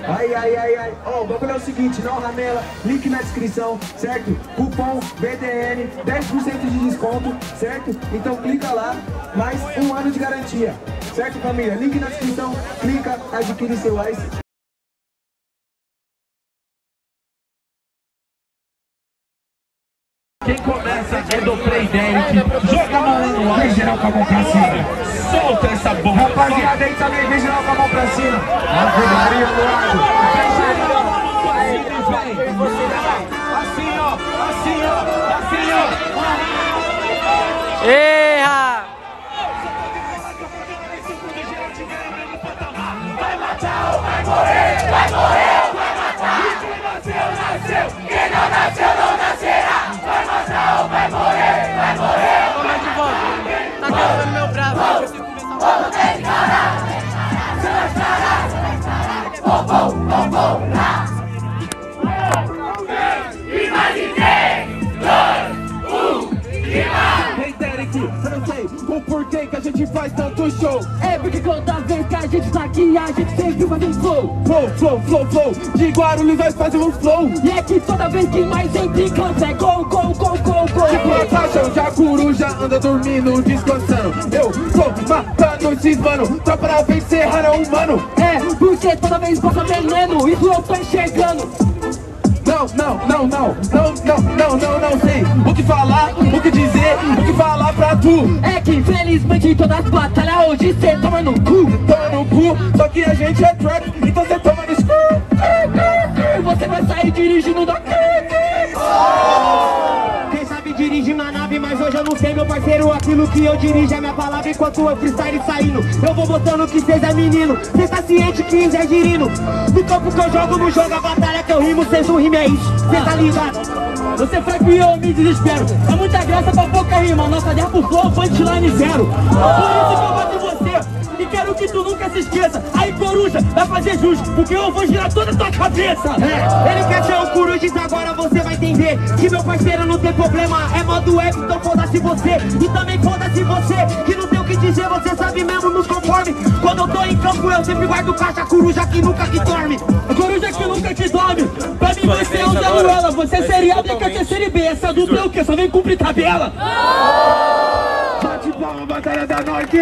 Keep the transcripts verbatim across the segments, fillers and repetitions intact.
Ai, ai, ai, ai. Ó, o bagulho é o seguinte, não ramela, link na descrição, certo? Cupom B D N, dez por cento de desconto, certo? Então clica lá, mais um ano de garantia, certo, família? Link na descrição, clica, adquire seu Ice. Quem começa é do Play Derek. Joga a mão no ar. Vem geral com a mão pra cima. Solta essa bomba. Rapaziada aí também, vem geral com a mão pra cima. Ave Maria do lado. Assim, ó. Assim, ó. Assim, ó. Erra! Vai matar ou vai morrer? Vai morrer ou vai matar? Quem nasceu, nasceu. Quem não nasceu, não nascerá. Vai matar ou vai morrer? Vai morrer ou vai matar? Tá quebrando meu braço. Vamos declarar. Declarar. Bom, bom, bom, bom, lá. E mais de três, dois, um, e mais. Hey Derek, eu não sei o porquê que a gente faz tanto show. É porque toda vez que a gente tá aqui, a gente sempre faz um flow. Flow, flow, flow, flow, de Guarulhos nós fazemos flow. E é que toda vez que mais gente canta é gol, gol, gol, gol, gol. Tipo a paixão, já a coruja anda dormindo, descansando. Eu tô matando esses mano, só pra vencer rara humano. É, porque toda vez passa veneno, isso eu tô enxergando. Não, não, não, não, não, não, não, não, não sei o que falar, o que dizer, o que falar pra tu. É que infelizmente em todas as batalhas hoje cê toma no cu. Toma no cu, só que a gente é trap, então cê toma no escuro. E você vai sair dirigindo daqui. Quem sabe dirige uma nave, mas hoje eu não sei, meu parceiro. Aquilo que eu dirijo é minha palavra enquanto eu freestyle saindo. Eu vou botando que cês é menino, cês tá ciente que isso é girino. No campo que eu jogo, no jogo a batalha que eu rimo, cês não rima, é isso, cês tá ligado? Você foi e eu me desespero. É muita graça pra pouca rima. Nossa guerra pro flow, punchline zero. Por isso que eu bato em você e quero que tu nunca se esqueça. Aí coruja, vai fazer jus, porque eu vou girar toda a tua cabeça. É, ele quer ser um coruja, então agora você vai entender que meu parceiro não tem problema, é modo web, então foda-se você. E também foda-se você, que não tem o que dizer, você sabe mesmo, nos conforme. Quando eu tô em campo eu sempre guardo caixa, coruja que nunca que dorme. A coruja que nunca te dorme. Pra mim você é o Zé Ruela, você é Série A, vem cá ter Série B. Essa dupla é o quê? Só vem cumprir tabela. Bate palma, batalha da Norte!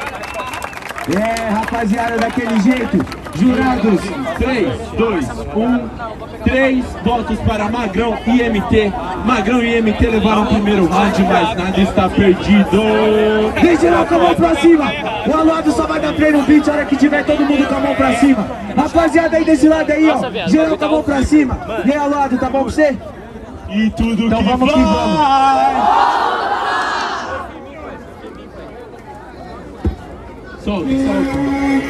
É, rapaziada, daquele jeito. Jurados, três, dois, um, três votos para Magrão e M T. Magrão e M T levaram o primeiro round, mas nada está perdido. Vem geral com a mão pra cima. O Aluado só vai dar play no beat a hora que tiver todo mundo com a mão pra cima. Rapaziada aí desse lado aí, ó. Geral com a mão pra cima. E aí, Aluado, tá bom pra você? E tudo Então que vamos que vamos. Solta, solta.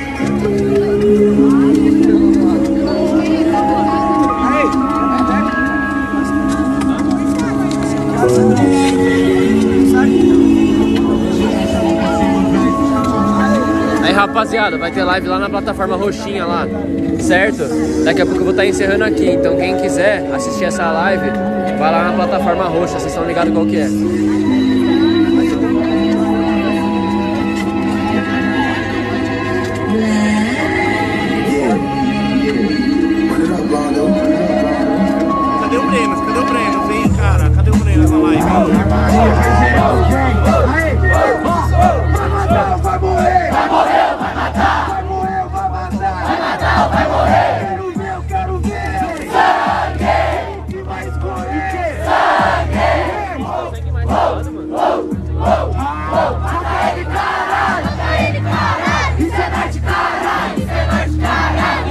Aí rapaziada, vai ter live lá na plataforma roxinha lá, certo? Daqui a pouco eu vou estar encerrando aqui, então quem quiser assistir essa live, vai lá na plataforma roxa, vocês estão ligados qual que é. Cadê o Breno? Cadê o Breno? Vem, cara. Cadê o Breno na live? Vai matar ou vai morrer? Vai morrer ou vai matar? Vai morrer ou vai matar? Vai matar ou vai morrer? Quero ver, eu quero ver. Sangue! Que vai escolher? Sangue! Mata ele, caralho! Mata ele, caralho! Isso é norte, caralho! Isso é norte, caralho!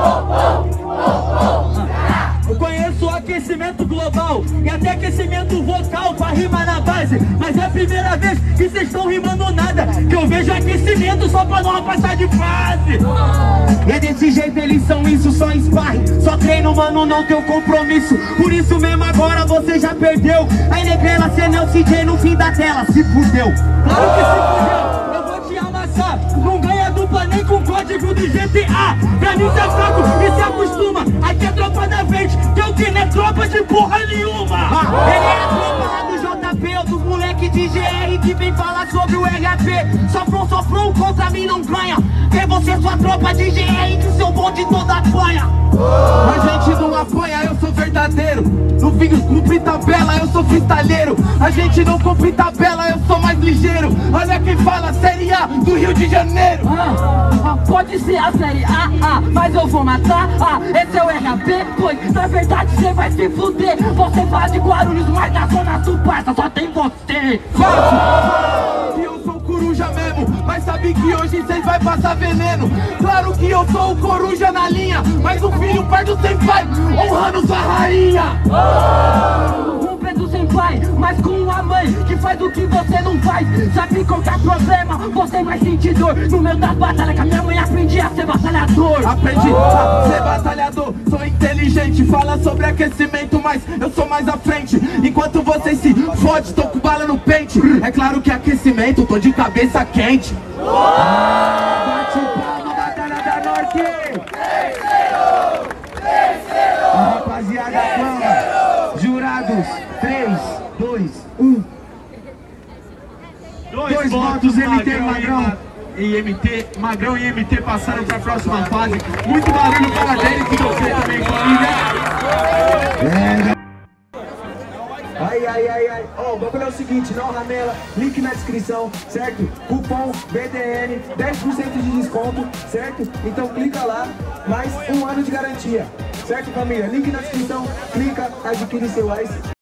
Eu conheço o aquecimento global e até aquecimento vocal pra rimar na base. Mas é a primeira vez que vocês estão rimando nada, que eu vejo aquecimento só pra não passar de fase. É desse jeito, eles são isso, só sparring. Só treino, mano, não tem compromisso. Por isso mesmo agora você já perdeu. Aí negrela, cê não é o C J no fim da tela, se fudeu. Claro que se fudeu, eu vou te amassar. Não ganha dupla nem com código do G T A. Pra mim tá fraco e se acostuma. Aqui é tropa da frente, que é o que não é tropa de porra nenhuma. Ah, ele é a tropa lá do J P, eu outros moleque de G R que vem falar sobre o R A P. Sofrou, sofrou, contra mim não ganha. Vê você, sua tropa de G R, que seu bonde toda apanha. A gente não apanha, eu sou verdadeiro. No vinho cumpre tabela, eu sou freestyleiro. A gente não cumpre tabela, eu sou mais ligeiro. Olha quem fala Série A do Rio de Janeiro. Ah, ah, pode ser a série A, ah, mas eu vou matar. Ah, esse é o R A P, pois na verdade você vai se fuder. Você fala de Guarulhos, mas na zona sul, parça, só tem você. Fácil, eu sou coruja mesmo, mas sabe que hoje cês vai passar veneno. Claro que eu sou o coruja na linha, mas um filho pardo sem pai, honrando sua rainha. Um preto sem pai, mas com uma mãe que faz o que você não faz. Sabe qual que é o problema? Você vai sentir dor. No meio das batalhas que a minha mãe aprendi a ser batalhador. Aprendi a ser batalhador, sou inteligente. Fala sobre aquecimento, mas eu sou mais à frente. Enquanto vocês se fode, tô com bala no pente. É claro que aquecimento, tô de cabeça quente. Bate palma, Batalha da Norte! Terceiro! Terceiro! Rapaziada, calma! Jurados, três, dois, um. Dois, Dois votos, votos, M T Magrão Magrão. e M T, Magrão e M T passaram pra próxima fase. Muito barulho para deles e você também, família. É. Ai, ai, ai, ai. Ó, o bagulho é o seguinte, não ramela, link na descrição, certo? Cupom B D N, dez por cento de desconto, certo? Então clica lá, mais um ano de garantia, certo, família? Link na descrição, clica, adquire seu ice